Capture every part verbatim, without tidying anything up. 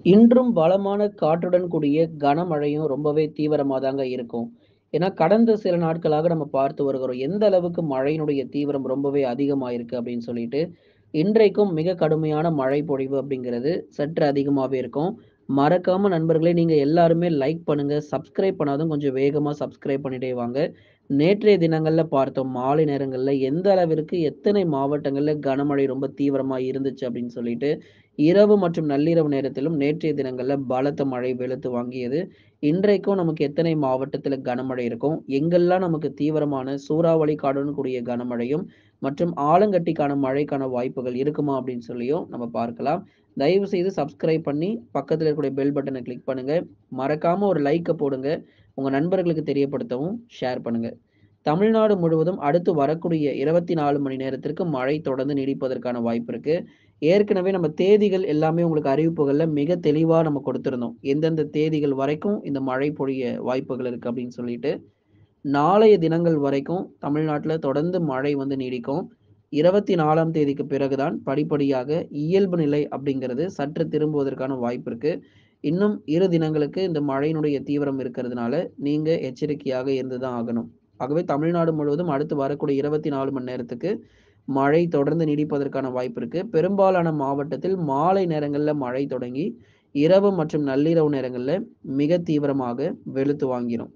இன்றும் பலமான காற்றுடன் கூடிய கனமழையும் ரொம்பவே தீவிரமா தாங்க இருக்கும். ஏன்னா, கடந்த சில நாட்களாக நம்ம பார்த்து வருகிறோம். எந்த அளவுக்கு மழையினுடைய தீவிரம் ரொம்பவே அதிகமாயிருக்கு அப்படின்னு சொல்லிட்டு. இன்றைக்கும் மிக கடுமையான மழை பொழிவு அப்படிங்கிறது சற்று அதிகமாவே இருக்கும். மறக்காம நண்பர்களே நீங்க எல்லாருமே லைக் பண்ணுங்க. சப்ஸ்கிரைப் பண்ணாதவங்க கொஞ்சம் வேகமா சப்ஸ்கிரைப் பண்ணிட்டே வாங்க. நேற்றைய தினங்கள்ல பார்த்தோம். மாலை நேரங்கள்ல எந்த அளவிற்கு எத்தனை மாவட்டங்கள்ல கனமழை ரொம்ப தீவிரமா இருந்துச்சு அப்படின்னு சொல்லிட்டு. இரவு மற்றும் நள்ளிரவு நேரத்திலும் நேற்றைய தினங்கள்ல பலத்த மழை வெளுத்து வாங்கியது. இன்றைக்கும் நமக்கு எத்தனை மாவட்டத்தில கனமழை இருக்கும்? எங்கெல்லாம் நமக்கு தீவிரமான சூறாவளி காற்றுடன் கூடிய கனமழையும் மற்றும் ஆலங்கட்டிக்கான மழைக்கான வாய்ப்புகள் இருக்குமா? அப்படின்னு சொல்லியும் நம்ம பார்க்கலாம். தயவு செய்து சப்ஸ்கிரைப் பண்ணி பக்கத்தில இருக்கக்கூடிய பெல் பட்டன கிளிக் பண்ணுங்க. மறக்காம ஒரு லைக்க போடுங்க. உங்க நண்பர்களுக்கு தெரியப்படுத்தவும் ஷேர் பண்ணுங்க. தமிழ்நாடு முழுவதும் அடுத்து வரக்கூடிய இருபத்தி நான்கு மணி நேரத்திற்கு மழை தொடர்ந்து நீடிப்பதற்கான வாய்ப்பு இருக்கு. ஏற்கனவே நம்ம தேதிகள் எல்லாமே உங்களுக்கு அறிவிப்புகள்ல மிக தெளிவா நம்ம கொடுத்திருந்தோம். எந்தெந்த தேதிகள் வரைக்கும் இந்த மழை பொழிய வாய்ப்புகள் இருக்கு அப்படின்னு சொல்லிட்டு. நாளைய தினங்கள் வரைக்கும் தமிழ்நாட்டுல தொடர்ந்து மழை வந்து நீடிக்கும். இருபத்தி நான்காம் தேதிக்கு பிறகுதான் படிப்படியாக இயல்பு நிலை அப்படிங்கிறது சற்று திரும்புவதற்கான வாய்ப்பு இருக்கு. இன்னும் இரு தினங்களுக்கு இந்த மழையினுடைய தீவிரம் இருக்கிறதுனால நீங்க எச்சரிக்கையாக இருந்து தான் ஆகணும். ஆகவே தமிழ்நாடு முழுவதும் அடுத்து வரக்கூடிய இருபத்தி நான்கு மணி நேரத்துக்கு மழை தொடர்ந்து நீடிப்பதற்கான வாய்ப்பு இருக்கு. பெரும்பாலான மாவட்டத்தில் மாலை நேரங்கள்ல மழை தொடங்கி இரவு மற்றும் நள்ளிரவு நேரங்கள்ல மிக தீவிரமாக வெளுத்து வாங்கிரும்.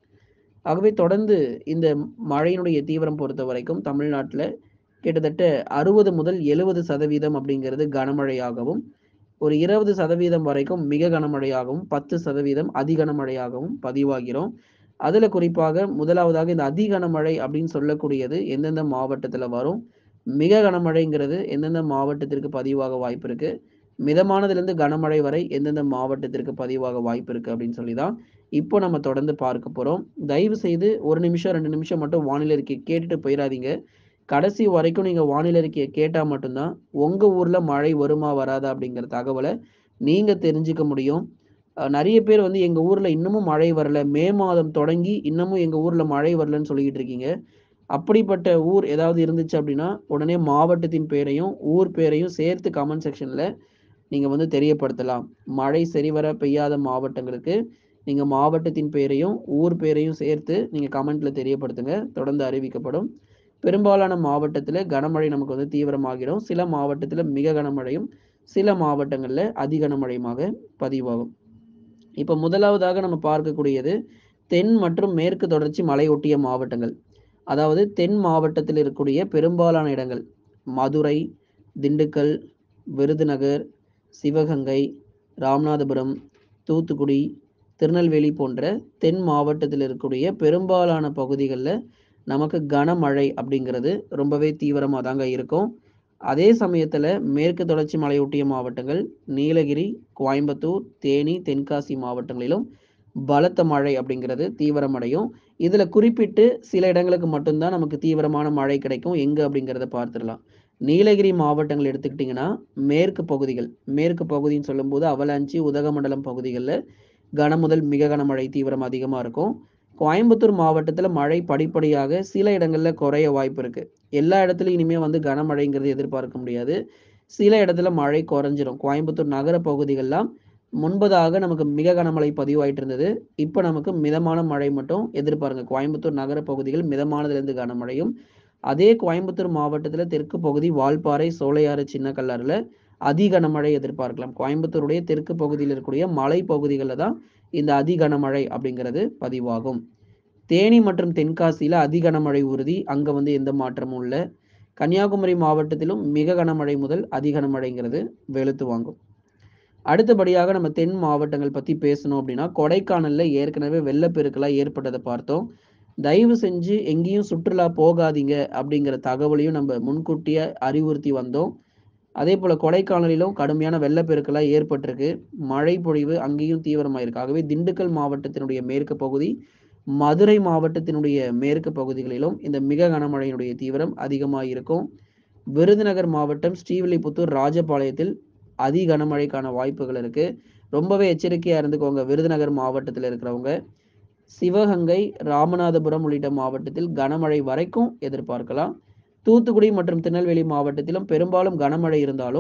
ஆகவே தொடர்ந்து இந்த மழையினுடைய தீவிரம் பொறுத்தவரைக்கும் தமிழ்நாட்டுல கிட்டத்தட்ட அறுபது முதல் எழுபது சதவீதம் அப்படிங்கிறது கனமழையாகவும், ஒரு இருபது சதவீதம் வரைக்கும் மிக கனமழையாகவும், பத்து சதவீதம் அதி கனமழையாகவும் பதிவாகிறோம். அதுல குறிப்பாக முதலாவதாக இந்த அதி கனமழை அப்படின்னு சொல்லக்கூடியது எந்தெந்த மாவட்டத்துல வரும்? மிக கனமழைங்கிறது எந்தெந்த மாவட்டத்திற்கு பதிவாக வாய்ப்பு இருக்கு? மிதமானதிலிருந்து கனமழை வரை எந்தெந்த மாவட்டத்திற்கு பதிவாக வாய்ப்பு இருக்கு அப்படின்னு சொல்லி தான் இப்போ நம்ம தொடர்ந்து பார்க்க போறோம். தயவு செய்து ஒரு நிமிஷம், ரெண்டு நிமிஷம் மட்டும் வானிலை அறிக்கைய கேட்டுட்டு போயிறாதீங்க. கடைசி வரைக்கும் நீங்க வானிலை அறிக்கைய கேட்டா மட்டும் தான் உங்க ஊர்ல மழை வருமா? வராதா? அப்படிங்கிற தகவல நீங்க தெரிஞ்சுக்க முடியும். அ நெறைய பேர் வந்து எங்க ஊர்ல இன்னமும் மழை வரல. மே மாதம் தொடங்கி இன்னமும் எங்க ஊர்ல மழை வரலன்னு சொல்லிக்கிட்டு இருக்கீங்க. அப்படிப்பட்ட ஊர் ஏதாவது இருந்துச்சு அப்படின்னா, உடனே மாவட்டத்தின் பேரையும், ஊர் பேரையும் சேர்த்து கமெண்ட் செக்ஷன்ல நீங்க வந்து தெரியப்படுத்தலாம். மழை சரிவர பெய்யாத மாவட்டங்களுக்கு நீங்க மாவட்டத்தின் பெயரையும், ஊர் பேரையும் சேர்த்து நீங்க கமெண்ட்ல தெரியப்படுத்துங்க. தொடர்ந்து அறிவிக்கப்படும். பெரும்பாலான மாவட்டத்தில கனமழை நமக்கு வந்து தீவிரமாகிடும். சில மாவட்டத்தில மிக கனமழையும், சில மாவட்டங்கள்ல அதி கனமழையுமாக பதிவாகும். இப்ப முதலாவதாக நம்ம பார்க்கக்கூடியது தென் மற்றும் மேற்கு தொடர்ச்சி மலையொட்டிய மாவட்டங்கள். அதாவது தென் மாவட்டத்தில் இருக்கக்கூடிய பெரும்பாலான இடங்கள். மதுரை, திண்டுக்கல், விருதுநகர், சிவகங்கை, ராமநாதபுரம், தூத்துக்குடி, திருநெல்வேலி போன்ற தென் மாவட்டத்தில் இருக்கக்கூடிய பெரும்பாலான பகுதிகள்ல நமக்கு கனமழை அப்படிங்கிறது ரொம்பவே தீவிரமா தாங்க இருக்கும். அதே சமயத்துல மேற்கு தொடர்ச்சி மலையொட்டிய மாவட்டங்கள் நீலகிரி, கோயம்புத்தூர், தேனி, தென்காசி மாவட்டங்களிலும் பலத்த மழை அப்படிங்கிறது தீவிரமடையும். இதுல குறிப்பிட்டு சில இடங்களுக்கு மட்டும் தான் நமக்கு தீவிரமான மழை கிடைக்கும். எங்க அப்படிங்கிறத பார்த்துடலாம். நீலகிரி மாவட்டங்கள் எடுத்துக்கிட்டிங்கன்னா, மேற்கு பகுதிகள். மேற்கு பகுதின்னு சொல்லும்போது அவலாஞ்சி, உதகமண்டலம் பகுதிகள்ல கன முதல் மிக கனமழை தீவிரம் அதிகமா இருக்கும். கோயம்புத்தூர் மாவட்டத்துல மழை படிப்படியாக சில இடங்கள்ல குறைய வாய்ப்பு இருக்கு. எல்லா இடத்துலயும் இனிமே வந்து கனமழைங்கிறது எதிர்பார்க்க முடியாது. சில இடத்துல மழை குறைஞ்சிரும். கோயம்புத்தூர் நகர பகுதிகள்லாம் முன்பதாக நமக்கு மிக கனமழை பதிவாயிட்டு இருந்தது. இப்ப நமக்கு மிதமான மழை மட்டும் எதிர்பாருங்க. கோயம்புத்தூர் நகர பகுதிகள் மிதமானதிலிருந்து கனமழையும், அதே கோயம்புத்தூர் மாவட்டத்துல தெற்கு பகுதி வால்பாறை, சோலையாறு, சின்ன கல்லாறுல அதி கனமழை எதிர்பார்க்கலாம். கோயம்புத்தூருடைய தெற்கு பகுதியில் இருக்கக்கூடிய மலை பகுதிகள்ல தான் இந்த அதி கனமழை அப்படிங்கிறது பதிவாகும். தேனி மற்றும் தென்காசியில அதி கனமழை உறுதி. அங்க வந்து எந்த மாற்றமும் இல்ல. கன்னியாகுமரி மாவட்டத்திலும் மிக கனமழை முதல் அதி கனமழைங்கிறது வெளுத்து வாங்கும். அடுத்தபடியாக நம்ம தென் மாவட்டங்கள் பத்தி பேசணும் அப்படின்னா, கொடைக்கானல்ல ஏற்கனவே வெள்ளப்பெருக்கெல்லாம் ஏற்பட்டத பார்த்தோம். தயவு செஞ்சு எங்கேயும் சுற்றுலா போகாதீங்க அப்படிங்கிற தகவலையும் நம்ம முன்கூட்டியே அறிவுறுத்தி வந்தோம். அதேபோல கொடைக்கானலிலும் கடுமையான வெள்ளப்பெருக்கெல்லாம் ஏற்பட்டிருக்கு. மழை பொழிவு அங்கேயும் தீவிரமாயிருக்கு. ஆகவே திண்டுக்கல் மாவட்டத்தினுடைய மேற்கு பகுதி, மதுரை மாவட்டத்தினுடைய மேற்கு பகுதிகளிலும் இந்த மிக கனமழையினுடைய தீவிரம் அதிகமாக இருக்கும். விருதுநகர் மாவட்டம் ஸ்ரீவில்லிபுத்தூர், ராஜபாளையத்தில் அதி கனமழைக்கான வாய்ப்புகள் இருக்கு. ரொம்பவே எச்சரிக்கையா இருந்துக்கோங்க விருதுநகர் மாவட்டத்தில் இருக்கிறவங்க. சிவகங்கை, ராமநாதபுரம் உள்ளிட்ட மாவட்டத்தில் கனமழை வரைக்கும் எதிர்பார்க்கலாம். தூத்துக்குடி மற்றும் திருநெல்வேலி மாவட்டத்திலும் பெரும்பாலும் கனமழை இருந்தாலும்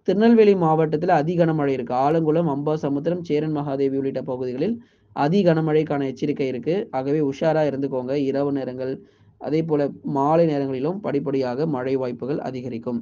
திருநெல்வேலி மாவட்டத்தில் அதி கனமழை இருக்கு. ஆலங்குளம், அம்பாசமுத்திரம், சேரன் மகாதேவி உள்ளிட்ட பகுதிகளில் அதி கனமழைக்கான எச்சரிக்கை இருக்கு. ஆகவே உஷாரா இருந்துக்கோங்க. இரவு நேரங்கள் அதே போல மாலை நேரங்களிலும் படிப்படியாக மழை வாய்ப்புகள் அதிகரிக்கும்.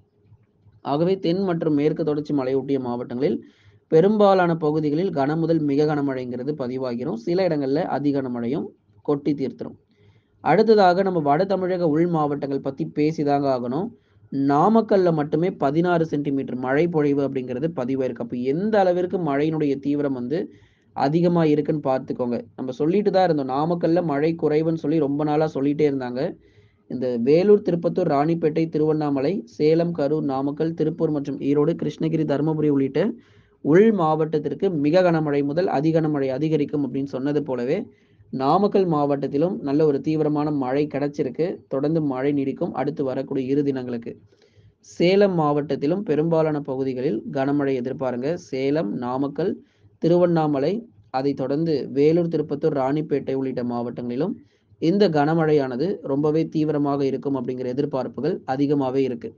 ஆகவே தென் மற்றும் மேற்கு தொடர்ச்சி மலையொட்டிய மாவட்டங்களில் பெரும்பாலான பகுதிகளில் கன முதல் மிக கனமழைங்கிறது பதிவாகிரும். சில இடங்கள்ல அதி கனமழையும் கொட்டி தீர்த்துரும். அடுத்ததாக நம்ம வட தமிழக உள் மாவட்டங்கள் பத்தி பேசிதாங்க ஆகணும். நாமக்கல்ல மட்டுமே பதினாறு சென்டிமீட்டர் மழை பொழிவு அப்படிங்கிறது பதிவாயிருக்கு. அப்ப எந்த அளவிற்கு மழையினுடைய தீவிரம் வந்து அதிகமா இருக்குன்னு பார்த்துக்கோங்க. நம்ம சொல்லிட்டு தான் இருந்தோம். நாமக்கல்ல மழை குறைவுன்னு சொல்லி ரொம்ப நாளா சொல்லிட்டே இருந்தாங்க. இந்த வேலூர், திருப்பத்தூர், ராணிப்பேட்டை, திருவண்ணாமலை, சேலம், கரூர், நாமக்கல், திருப்பூர் மற்றும் ஈரோடு, கிருஷ்ணகிரி, தருமபுரி உள்ளிட்ட உள் மாவட்டத்திற்கு மிக கனமழை முதல் அதி கனமழை அதிகரிக்கும் அப்படின்னு சொன்னது போலவே நாமக்கல் மாவட்டத்திலும் நல்ல ஒரு தீவிரமான மழை கிடைச்சிருக்கு. தொடர்ந்து மழை நீடிக்கும் அடுத்து வரக்கூடிய இரு தினங்களுக்கு. சேலம் மாவட்டத்திலும் பெரும்பாலான பகுதிகளில் கனமழை எதிர்பாருங்க. சேலம், நாமக்கல், திருவண்ணாமலை, அதை தொடர்ந்து வேலூர், திருப்பத்தூர், ராணிப்பேட்டை உள்ளிட்ட மாவட்டங்களிலும் இந்த கனமழையானது ரொம்பவே தீவிரமாக இருக்கும் அப்படிங்கிற எதிர்பார்ப்புகள் அதிகமாகவே இருக்கு.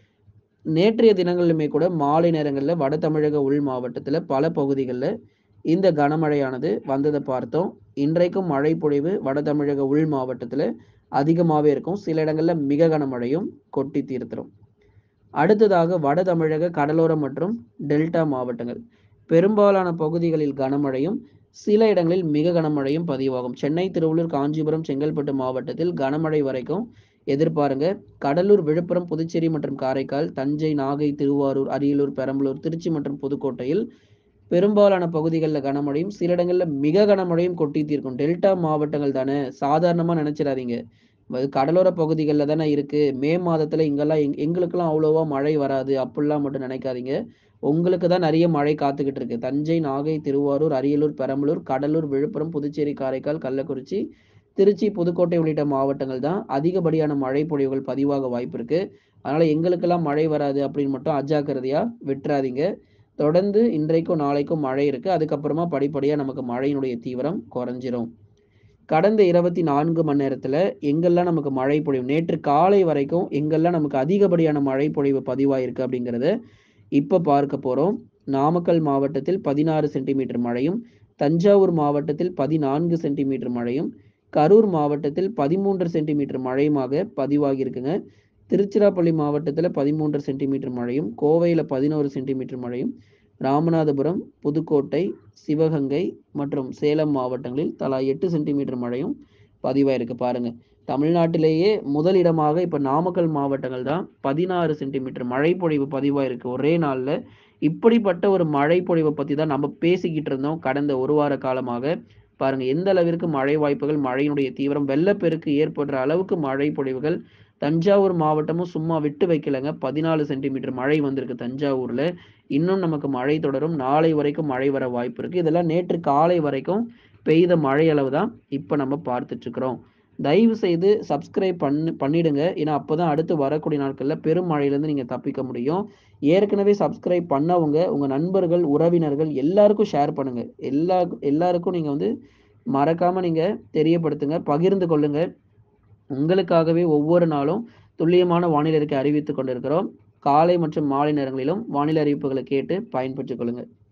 நேற்றைய தினங்களிலுமே கூட மாலை நேரங்களில் வட தமிழக உள் மாவட்டத்தில் பல பகுதிகளில் இந்த கனமழையானது வந்ததை பார்த்தோம். இன்றைக்கும் மழை பொழிவு வட தமிழக உள் மாவட்டத்தில் அதிகமாகவே இருக்கும். சில இடங்களில் மிக கனமழையும் கொட்டி தீர்த்துரும். அடுத்ததாக வட தமிழக கடலோரம் மற்றும் டெல்டா மாவட்டங்கள் பெரும்பாலான பகுதிகளில் கனமழையும் சில இடங்களில் மிக கனமழையும் பதிவாகும். சென்னை, திருவள்ளூர், காஞ்சிபுரம், செங்கல்பட்டு மாவட்டத்தில் கனமழை வரைக்கும் எதிர்பாருங்க. கடலூர், விழுப்புரம், புதுச்சேரி மற்றும் காரைக்கால், தஞ்சை, நாகை, திருவாரூர், அரியலூர், பெரம்பலூர், திருச்சி மற்றும் புதுக்கோட்டையில் பெரும்பாலான பகுதிகளில் கனமழையும் சில இடங்களில் மிக கனமழையும் கொட்டி தீர்க்கும். டெல்டா மாவட்டங்கள் தானே, சாதாரணமா நினைச்சிடாதீங்க. கடலோர பகுதிகளில் தானே இருக்கு. மே மாதத்துல இங்கெல்லாம் எங் எங்களுக்கெல்லாம் அவ்வளோவா மழை வராது அப்படிலாம் மட்டும் நினைக்காதீங்க. உங்களுக்கு தான் நிறைய மழை காத்துக்கிட்டு இருக்கு. தஞ்சை, நாகை, திருவாரூர், அரியலூர், பெரம்பலூர், கடலூர், விழுப்புரம், புதுச்சேரி, காரைக்கால், கள்ளக்குறிச்சி, திருச்சி, புதுக்கோட்டை உள்ளிட்ட மாவட்டங்கள் தான் அதிகப்படியான மழை பொழிவுகள் பதிவாக வாய்ப்பு இருக்கு. அதனால எங்களுக்கெல்லாம் மழை வராது அப்படின்னு மட்டும் அஜாக்கிரதையா விட்டுறாதீங்க. தொடர்ந்து இன்றைக்கும் நாளைக்கும் மழை இருக்கு. அதுக்கப்புறமா படிப்படியா நமக்கு மழையினுடைய தீவிரம் குறைஞ்சிரும். கடந்த இருபத்தி நான்கு மணி நேரத்துல எங்கெல்லாம் நமக்கு மழை பொழிவு, நேற்று காலை வரைக்கும் எங்கெல்லாம் நமக்கு அதிகப்படியான மழை பொழிவு பதிவாயிருக்கு அப்படிங்கிறத இப்ப பார்க்க போறோம். நாமக்கல் மாவட்டத்தில் பதினாறு சென்டிமீட்டர் மழையும், தஞ்சாவூர் மாவட்டத்தில் பதினான்கு சென்டிமீட்டர் மழையும், கரூர் மாவட்டத்தில் பதிமூன்று சென்டிமீட்டர் மழையுமாக பதிவாகி இருக்குங்க. திருச்சிராப்பள்ளி மாவட்டத்தில் பதிமூன்று சென்டிமீட்டர் மழையும், கோவையில் பதினோரு சென்டிமீட்டர் மழையும், ராமநாதபுரம், புதுக்கோட்டை, சிவகங்கை மற்றும் சேலம் மாவட்டங்களில் தலா எட்டு சென்டிமீட்டர் மழையும் பதிவாயிருக்கு. பாருங்க, தமிழ்நாட்டிலேயே முதலிடமாக இப்ப நாமக்கல் மாவட்டங்கள் தான் பதினாறு சென்டிமீட்டர் மழை பொழிவு பதிவாயிருக்கு ஒரே நாள்ல. இப்படிப்பட்ட ஒரு மழை பொழிவை பத்தி தான் நம்ம பேசிக்கிட்டு இருந்தோம் கடந்த ஒரு வார காலமாக. பாருங்க எந்த அளவிற்கு மழை வாய்ப்புகள், மழையினுடைய தீவிரம், வெள்ளப்பெருக்கு ஏற்படுற அளவுக்கு மழை பொழிவுகள். தஞ்சாவூர் மாவட்டமும் சும்மா விட்டு வைக்கலங்க. பதினாலு சென்டிமீட்டர் மழை வந்திருக்கு தஞ்சாவூர்ல. இன்னும் நமக்கு மழை தொடரும். நாளை வரைக்கும் மழை வர வாய்ப்பு இருக்கு. இதெல்லாம் நேற்று காலை வரைக்கும் பெய்த மழை அளவு தான் இப்ப நம்ம பார்த்துட்டு இருக்கிறோம். தயவு செய்து சப்ஸ்கிரைப் பண்ணி பண்ணிடுங்க. ஏன்னா அப்போதான் அடுத்து வரக்கூடிய நாட்கள்ல பெரும் மழையிலேருந்து நீங்க தப்பிக்க முடியும். ஏற்கனவே சப்ஸ்கிரைப் பண்ணவங்க உங்க நண்பர்கள், உறவினர்கள் எல்லாருக்கும் ஷேர் பண்ணுங்க. எல்லா எல்லாருக்கும் நீங்க வந்து மறக்காம நீங்க தெரியப்படுத்துங்க, பகிர்ந்து கொள்ளுங்க. உங்களுக்காகவே ஒவ்வொரு நாளும் துல்லியமான வானிலை அறிக்கை அறிவித்துக் கொண்டிருக்கிறோம். காலை மற்றும் மாலை நேரங்களிலும் வானிலை அறிவிப்புகளை கேட்டு பயன்பெற்றுக் கொள்ளுங்க.